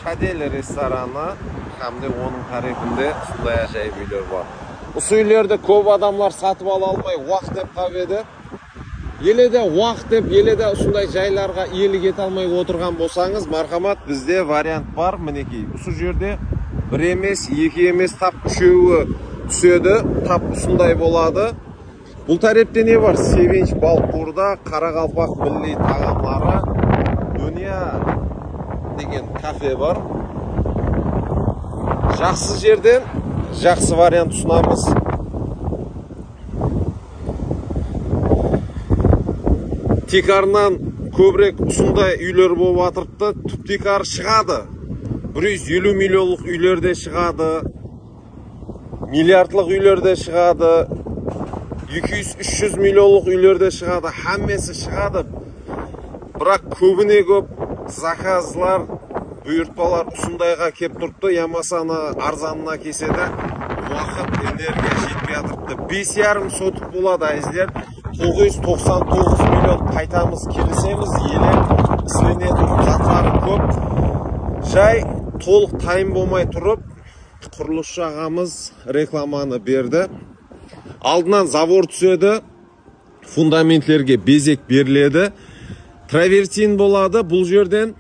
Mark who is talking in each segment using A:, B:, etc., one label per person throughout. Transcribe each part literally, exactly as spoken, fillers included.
A: Шадель рестораны hamda оның тарихында сондай ajoyib үйлер бар. Осы үйлерді көп адамдар сатып ала алмай уақыт деп қалып еді. Еледе уақыт деп, еледе осындай жайларға иелік ете алмай отырған болсаңыз, мархамат, бізде вариант бар. Мінекей, осы жерде бір емес, екі емес, тап үшеуі түседі, тап осындай болады. Бұл тарепте не бар? Севенч Балқурда Қарақалпақ милли тағамлары Дүния деген кафе бар. Жақсы жерден жақсы вариант ұсынамыз. Тикарынан көбірек ұсындай үйлер болып атырыпты. Түп тикар шығады. бір жүз елу миллионлық үйлерде шығады. Миллиардлық үйлерде шығады. екі жүз үш жүз миллионлық үйлерде шығады. Хаммесі шығады. Бірақ көбіне көп заказлар, бұйыртпалар ұсындайға кеп тұрыпты. Ямасаны арзанына кеседі. Уақыт, энергия жетпей атырыпты. бес жарым сотық болады әзілер. тоғыз жүз тоқсан тоғыз миллион қайтамыз, келісеміз. Еле ісленетін қатары көп. Жай толық тайым болмай тұрып, құрылысшы ағамыз рекламаны берді. Алдынан завор түседі. Фундаментлерге безек беріледі. Травертин болады. Бұл жерден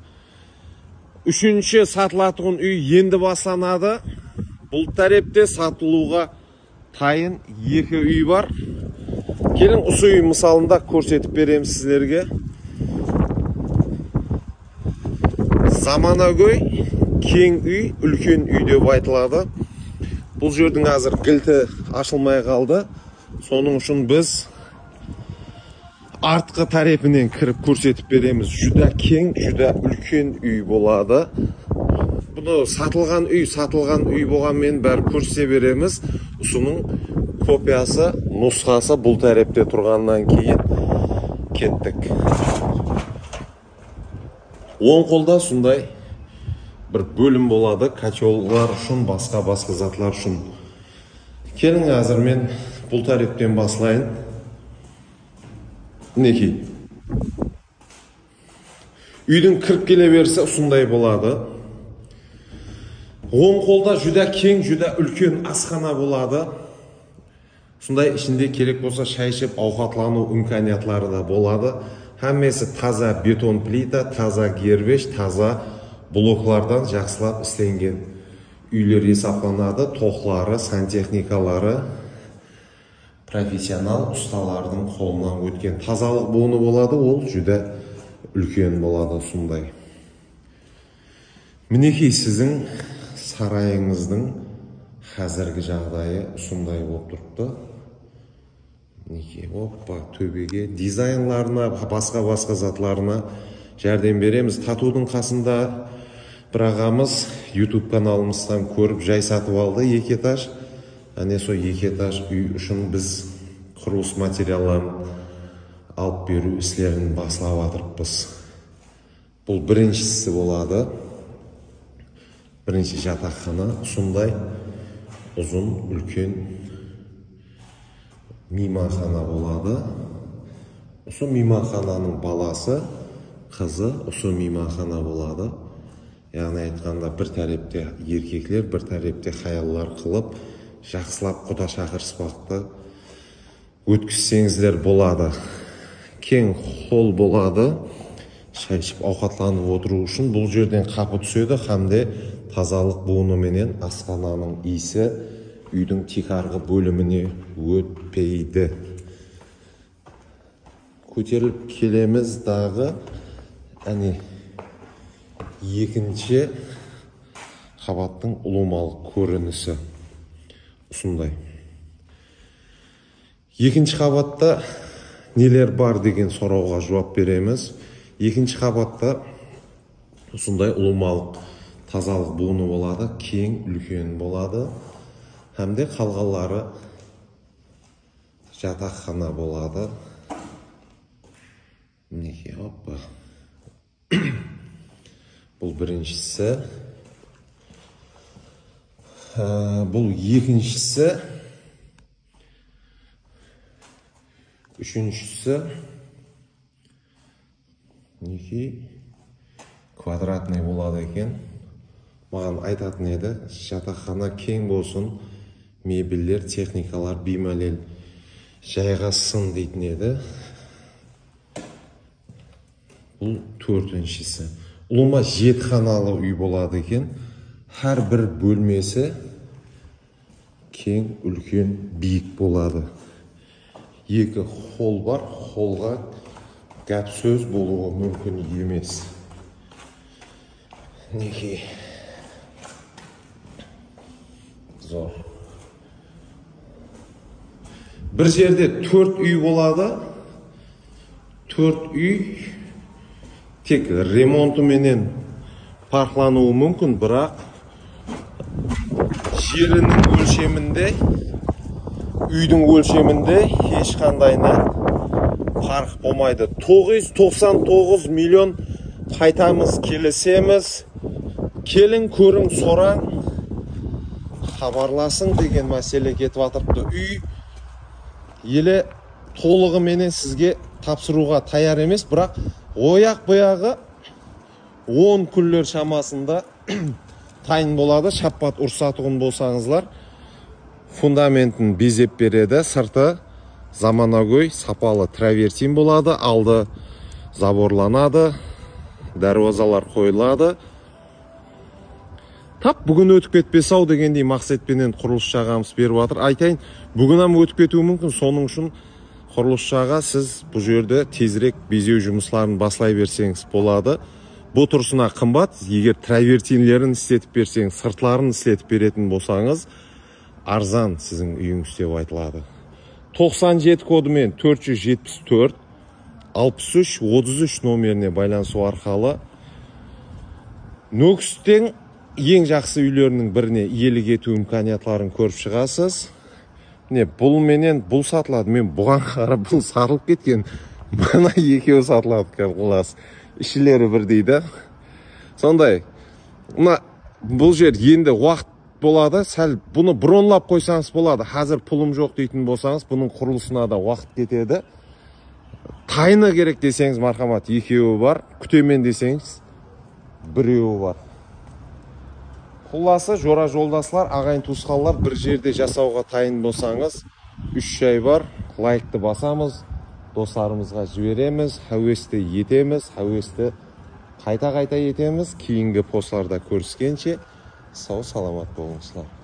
A: үшінші сатылатығын үй енді басланады. Бұл тарепте сатылуға тайын екі үй бар. Келін осы үй мысалында көрсетіп берем сіздерге. Заманауи кең үй, үлкен үй деп айтылады. Бұл жердің азыр кілті ашылмай қалды. Соның үшін біз артқы тарепінен кіріп көрсетіп береміз. Жүда кең, жүда үлкен үй болады. Бұны сатылған үй, сатылған үй болғанмен бәрі көрсете береміз. Осының копиясы, нұсқасы бұл тарепте тұрғаннан кейін кеттік. Оң қолда сондай бір бөлім болады. Котеллар үшін, басқа-басқа затлар үшін. Келің әзір мен бұл тарептен басылайын. Мінекей. Үйдің кіріп келе берсе осындай болады. Оң қолда жүда кең, жүда үлкен асхана болады. Сондай ішінде керек болса шай ішіп ауқатлану имканиятлары да болады. Хаммесі таза бетон плита, таза гербеш, таза блоклардан жақсылап істенген үйлер есапланады. Тоқлары, сантехникалары профессионал ұсталардың қолынан өткен. Тазалық буыны болады, ол жүда үлкен болады сондай. Мінекей сіздің сарайыңыздың қазіргі жағдайы сондай болып тұрыпты. Мінекей, оппа, төбеге дизайнларына, басқа-басқа затларына жәрдем береміз. Татудың қасында бір ағамыз YouTube каналымыздан көріп жай сатып алды, екі этаж. Әне со екі этаж үй үшін біз құрылыс материалын алып беру істерін басылап атырыппыз. Бұл біріншісі болады. Бірінші жатақхана, сондай ұзын, үлкен мейманхана болады. Осы мейманхананың баласы, қызы, осы мейманхана болады. Яғни айтқанда бір тарепте еркеклер, бір тарепте хаяллар қылып, жақсылап құда шақырыспақты өткізсеңіздер болады. Кең холл болады. Шай ішіп ауқатланып отыру үшін бұл жерден қапы түседі, хамде тазалық буыныменен асхананың иісі үйдің тикарғы бөліміне өтпейді. Көтеріліп келеміз дағы әне екінші қабаттың ұлымалық көрінісі. Осындай. Екінші қабатта нелер бар деген сұрауға жауап береміз. Екінші қабатта осындай ұлымалық тазалық буыны болады, кең, үлкен болады. Әмде қалғалары жатақхана болады. Мінекей, оппа. Бұл біріншісі. Бұл екіншісі. Үшіншісі. Мінекей. квадратный болады екен. Маған айтатын еді, жатақхана кең болсын, мебельдер, техникалар беймәлел жайғассын дейтін еді. Бұл төртіншісі. Ұлыма жетіханалы үй болады екен. Әр бір бөлмесі кең, үлкен, биік болады. Екі холл бар, холлға гәп сөз болуы мүмкін емес. Неге? Зор. Бір жерде төрт үй болады. Төрт үй тек ремонтыменен парқлануы мүмкін, бірақ жерінің өлшемінде, үйдің өлшемінде ешқандайынан парқ болмайды. тоғыз жүз тоқсан тоғыз миллион қайтамыз, келісеміз. Келін көрің, сораң, хабарласың деген мәселе кетіп атырыпты. Үй елі толығыменен сізге тапсыруға таяр емес, бірақ ояқ бұяғы он күндер шамасында тайын болады. Шаппат ұрсатығын болсаңызлар, фундаментін безеп береді. Сырты заманауи сапалы травертин болады. Алды заборланады, дәрвазалар қойылады. Тап бүгін өтіп кетпес ау дегендей мақсатпенен құрылыс жағамыз беріп жатыр. Айтайын, бүгін ам өтіп кетуі мүмкін. Соның үшін құрылыс жаға сіз бұл жерде тезірек безеу жұмысларын баслай берсеңіз болады. Бұл тұрсына қымбат. Егер травертинлерін істетіп берсеңіз, сыртларын істетіп беретін болсаңыз, арзан сіздің үйіңіз деп айтылады. тоқсан жеті кодымен төрт жүз жетпіс төрт алпыс үш отыз үш номеріне байланысу арқылы Нөкістің ең жақсы үйлерінің біріне иелік ету имканиятларын көріп шығасыз. Не, бұл менен бұл сатылады. Мен бұған қарап бұл сатылып кеткен. Мына екеуі сатылады қылас. Ішілері бір дейді. Сондай, бұл жер енді уақыт болады. Сәл бұны бронлап қойсаңыз болады. Қазір пұлым жоқ дейтін болсаңыз, бұның құрылысына да уақыт кетеді. Тайны керек десеңіз, мархамат, екеуі бар. Күтемен десеңіз, біреуі бар. Құласы, жора жолдасылар, ағайын туысқанлар бір жерде жасауға тайын болсаңыз, үш жай бар. Лайкты басамыз, достарымызға жібереміз, әуесті етеміз, әуесті қайта-қайта етеміз. Кейінгі посттарда көріскенше сау саламат болыңыздар.